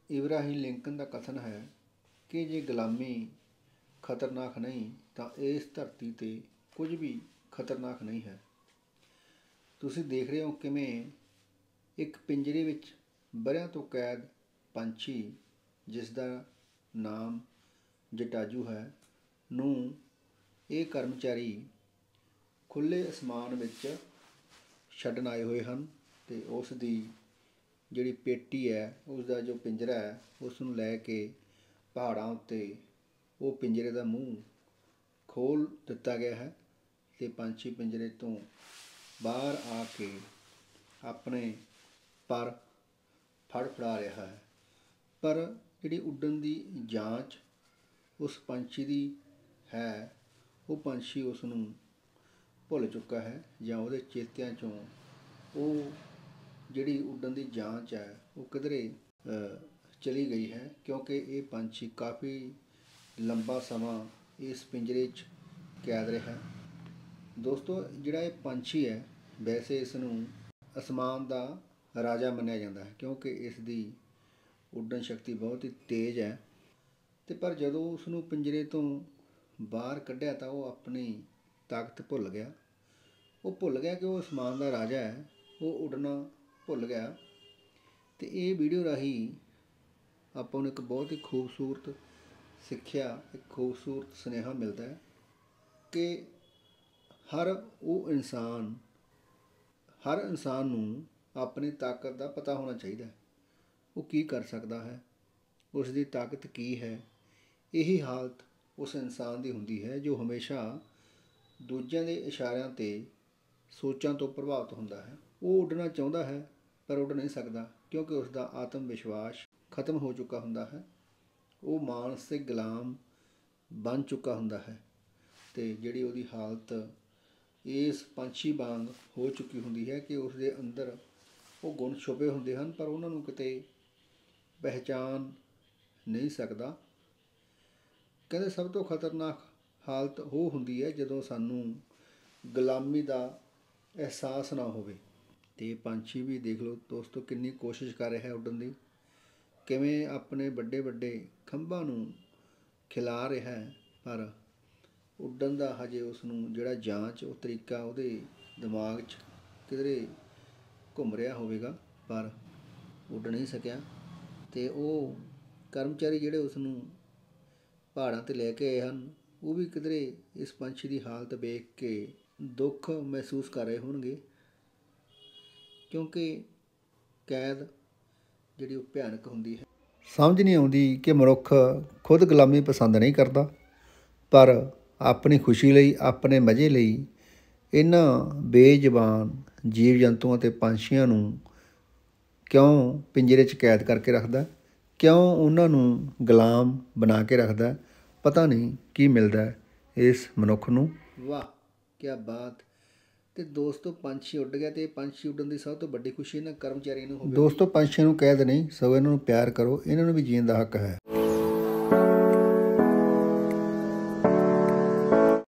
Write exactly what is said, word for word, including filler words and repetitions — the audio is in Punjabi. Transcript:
ਇਬਰਾਹਿਮ ਲਿੰਕਨ ਦਾ ਕਥਨ ਹੈ ਕਿ ਜੇ ਗੁਲਾਮੀ ਖਤਰਨਾਕ ਨਹੀਂ ਤਾਂ ਇਸ ਧਰਤੀ 'ਤੇ ਕੁਝ ਵੀ ਖਤਰਨਾਕ ਨਹੀਂ ਹੈ। ਤੁਸੀਂ ਦੇਖ ਰਹੇ ਹੋ ਕਿਵੇਂ ਇੱਕ ਪਿੰਜਰੇ ਵਿੱਚ ਵਰ੍ਹਿਆਂ ਤੋਂ ਕੈਦ ਪੰਛੀ, ਜਿਸ ਦਾ ਨਾਮ ਜਟਾਜੂ ਹੈ, ਨੂੰ ਇਹ ਕਰਮਚਾਰੀ ਖੁੱਲ੍ਹੇ ਅਸਮਾਨ ਵਿੱਚ ਛੱਡਣ ਆਏ ਹੋਏ ਹਨ ਅਤੇ ਉਸ ਦੀ ਜਿਹੜੀ ਪੇਟੀ ਹੈ, ਉਸ ਦਾ ਜੋ ਪਿੰਜਰਾ ਹੈ, ਉਸ ਨੂੰ ਲੈ ਕੇ ਪਹਾੜਾਂ ਉੱਤੇ ਉਹ ਪਿੰਜਰੇ ਦਾ ਮੂੰਹ ਖੋਲ੍ਹ ਦਿੱਤਾ ਗਿਆ ਹੈ ਅਤੇ ਪੰਛੀ ਪਿੰਜਰੇ ਤੋਂ ਬਾਹਰ ਆ ਕੇ ਆਪਣੇ ਪਰ ਫੜ ਫੜਾ ਰਿਹਾ ਹੈ। ਪਰ ਜਿਹੜੀ ਉੱਡਣ ਦੀ ਜਾਂਚ ਉਸ ਪੰਛੀ ਦੀ ਹੈ, ਉਹ ਪੰਛੀ ਉਸ ਨੂੰ ਭੁੱਲ ਚੁੱਕਾ ਹੈ ਜਾਂ ਉਹਦੇ ਚੇਤਿਆਂ 'ਚੋਂ ਉਹ ਜਿਹੜੀ ਉੱਡਣ ਦੀ ਜਾਂਚ ਹੈ ਉਹ ਕਿਧਰੇ ਚਲੀ ਗਈ ਹੈ, ਕਿਉਂਕਿ ਇਹ ਪੰਛੀ ਕਾਫੀ ਲੰਬਾ ਸਮਾਂ ਇਸ ਪਿੰਜਰੇ 'ਚ ਕੈਦ ਰਿਹਾ। ਦੋਸਤੋ, ਜਿਹੜਾ ਇਹ ਪੰਛੀ ਹੈ, ਵੈਸੇ ਇਸ ਨੂੰ ਅਸਮਾਨ ਦਾ ਰਾਜਾ ਮੰਨਿਆ ਜਾਂਦਾ ਹੈ, ਕਿਉਂਕਿ ਇਸ ਦੀ ਉੱਡਣ ਸ਼ਕਤੀ ਬਹੁਤ ਹੀ ਤੇਜ਼ ਹੈ। ਅਤੇ ਪਰ ਜਦੋਂ ਉਸ ਨੂੰ ਪਿੰਜਰੇ ਤੋਂ ਬਾਹਰ ਕੱਢਿਆ ਤਾਂ ਉਹ ਆਪਣੀ ਤਾਕਤ ਭੁੱਲ ਗਿਆ। ਉਹ ਭੁੱਲ ਗਿਆ ਕਿ ਉਹ ਅਸਮਾਨ ਦਾ ਰਾਜਾ ਹੈ, ਉਹ ਉੱਡਣਾ ਭੁੱਲ ਗਿਆ। ਅਤੇ ਇਹ ਵੀਡੀਓ ਰਾਹੀਂ ਆਪਾਂ ਨੂੰ ਇੱਕ ਬਹੁਤ ਹੀ ਖੂਬਸੂਰਤ ਸਿੱਖਿਆ, ਇੱਕ ਖੂਬਸੂਰਤ ਸੁਨੇਹਾ ਮਿਲਦਾ ਹੈ ਕਿ ਹਰ ਉਹ ਇਨਸਾਨ ਹਰ ਇਨਸਾਨ ਨੂੰ ਆਪਣੀ ਤਾਕਤ ਦਾ ਪਤਾ ਹੋਣਾ ਚਾਹੀਦਾ, ਉਹ ਕੀ ਕਰ ਸਕਦਾ ਹੈ, ਉਸ ਦੀ ਤਾਕਤ ਕੀ ਹੈ। ਇਹੀ ਹਾਲਤ ਉਸ ਇਨਸਾਨ ਦੀ ਹੁੰਦੀ ਹੈ ਜੋ ਹਮੇਸ਼ਾ ਦੂਜਿਆਂ ਦੇ ਇਸ਼ਾਰਿਆਂ 'ਤੇ ਸੋਚਾਂ ਤੋਂ ਪ੍ਰਭਾਵਿਤ ਹੁੰਦਾ ਹੈ। ਉਹ ਉੱਡਣਾ ਚਾਹੁੰਦਾ ਹੈ ਪਰ ਉੱਡ ਨਹੀਂ ਸਕਦਾ, ਕਿਉਂਕਿ ਉਸ ਦਾ ਆਤਮ ਵਿਸ਼ਵਾਸ ਖਤਮ ਹੋ ਚੁੱਕਾ ਹੁੰਦਾ ਹੈ। ਉਹ ਮਾਨਸਿਕ ਗੁਲਾਮ ਬਣ ਚੁੱਕਾ ਹੁੰਦਾ ਹੈ ਅਤੇ ਜਿਹੜੀ ਉਹਦੀ ਹਾਲਤ ਇਸ ਪੰਛੀ ਵਾਂਗ ਹੋ ਚੁੱਕੀ ਹੁੰਦੀ ਹੈ ਕਿ ਉਸ ਦੇ ਅੰਦਰ ਉਹ ਗੁਣ ਛੁਪੇ ਹੁੰਦੇ ਹਨ, ਪਰ ਉਹਨਾਂ ਨੂੰ ਕਿਤੇ ਪਹਿਚਾਣ ਨਹੀਂ ਸਕਦਾ। ਕਹਿੰਦੇ ਸਭ ਤੋਂ ਖਤਰਨਾਕ ਹਾਲਤ ਉਹ ਹੁੰਦੀ ਹੈ ਜਦੋਂ ਸਾਨੂੰ ਗੁਲਾਮੀ ਦਾ ਅਹਿਸਾਸ ਨਾ ਹੋਵੇ। ਅਤੇ ਪੰਛੀ ਵੀ ਦੇਖ ਲਓ ਦੋਸਤੋ, ਕਿੰਨੀ ਕੋਸ਼ਿਸ਼ ਕਰ ਰਿਹਾ ਉੱਡਣ ਦੀ, ਕਿਵੇਂ ਆਪਣੇ ਵੱਡੇ ਵੱਡੇ ਖੰਭਾਂ ਨੂੰ ਖਿਲਾ ਰਿਹਾ ਹੈ, ਪਰ ਉੱਡਣ ਦਾ ਹਜੇ ਉਸ ਨੂੰ ਜਿਹੜਾ ਜਾਂਚ ਉਹ ਤਰੀਕਾ ਉਹਦੇ ਦਿਮਾਗ 'ਚ ਕਿਧਰੇ ਘੁੰਮ ਰਿਹਾ ਹੋਵੇਗਾ, ਪਰ ਉੱਡ ਨਹੀਂ ਸਕਿਆ। ਅਤੇ ਉਹ ਕਰਮਚਾਰੀ ਜਿਹੜੇ ਉਸ ਨੂੰ ਪਹਾੜਾਂ 'ਤੇ ਲੈ ਕੇ ਆਏ ਹਨ, ਉਹ ਵੀ ਕਿਧਰੇ ਇਸ ਪੰਛੀ ਦੀ ਹਾਲਤ ਵੇਖ ਕੇ ਦੁੱਖ ਮਹਿਸੂਸ ਕਰ ਰਹੇ ਹੋਣਗੇ, ਕਿਉਂਕਿ ਕੈਦ ਜਿਹੜੀ ਉਹ ਭਿਆਨਕ ਹੁੰਦੀ ਹੈ। ਸਮਝ ਨਹੀਂ ਆਉਂਦੀ ਕਿ ਮਨੁੱਖ ਖੁਦ ਗੁਲਾਮੀ ਪਸੰਦ ਨਹੀਂ ਕਰਦਾ, ਪਰ ਆਪਣੀ ਖੁਸ਼ੀ ਲਈ, ਆਪਣੇ ਮਜ਼ੇ ਲਈ ਇਹਨਾਂ ਬੇਜ਼ੁਬਾਨ ਜੀਵ ਜੰਤੂਆਂ ਅਤੇ ਪੰਛੀਆਂ ਨੂੰ ਕਿਉਂ ਪਿੰਜਰੇ 'ਚ ਕੈਦ ਕਰਕੇ ਰੱਖਦਾ, ਕਿਉਂ ਉਹਨਾਂ ਨੂੰ ਗੁਲਾਮ ਬਣਾ ਕੇ ਰੱਖਦਾ। ਪਤਾ ਨਹੀਂ ਕੀ ਮਿਲਦਾ ਇਸ ਮਨੁੱਖ ਨੂੰ। ਵਾਹ ਕਿਆ ਬਾਤ। ਅਤੇ ਦੋਸਤੋ, ਪੰਛੀ ਉੱਡ ਗਿਆ ਅਤੇ ਪੰਛੀ ਉੱਡਣ ਦੀ ਸਭ ਤੋਂ ਵੱਡੀ ਖੁਸ਼ੀ ਇਹਨਾਂ ਕਰਮਚਾਰੀਆਂ ਨੂੰ ਹੋਵੇ। ਦੋਸਤੋ, ਪੰਛੀਆਂ ਨੂੰ ਕੈਦ ਨਹੀਂ, ਸਗੋਂ ਇਹਨਾਂ ਨੂੰ ਪਿਆਰ ਕਰੋ, ਇਹਨਾਂ ਨੂੰ ਵੀ ਜੀਣ ਦਾ ਹੱਕ ਹੈ।